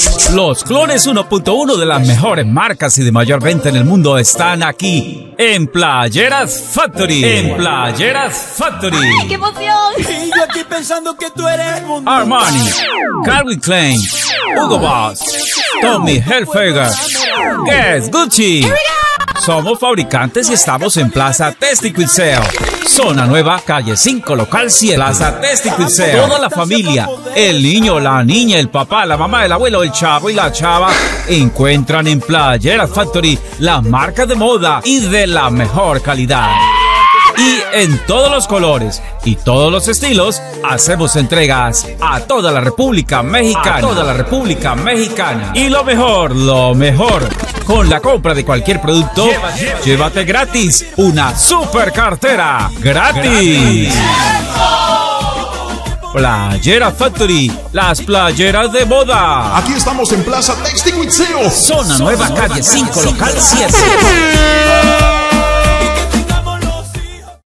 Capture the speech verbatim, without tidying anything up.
Los clones uno punto uno de las mejores marcas y de mayor venta en el mundo están aquí en Playeras Factory. En Playeras Factory. ¡Ay, qué emoción! Y yo aquí pensando que tú eres el mundo. Armani, Calvin Klein, Hugo Boss, Tommy Hilfiger, Guess, Gucci. Somos fabricantes y estamos en Plaza Testicle Sale, Zona Nueva, calle cinco, local siete. Plaza Testicle Sale. Toda la familia, el niño, la niña, el papá, la mamá, el abuelo, el chavo y la chava encuentran en Playeras Factory las marcas de moda y de la mejor calidad. Y en todos los colores y todos los estilos hacemos entregas a toda la República Mexicana. A toda la República Mexicana. Y lo mejor, lo mejor, con la compra de cualquier producto, lleva, lleva, llévate gratis una super cartera. ¡Gratis! Playera Factory, las playeras de moda. Aquí estamos en Plaza Testicle Sale, Zona Nueva, calle cinco, local siete.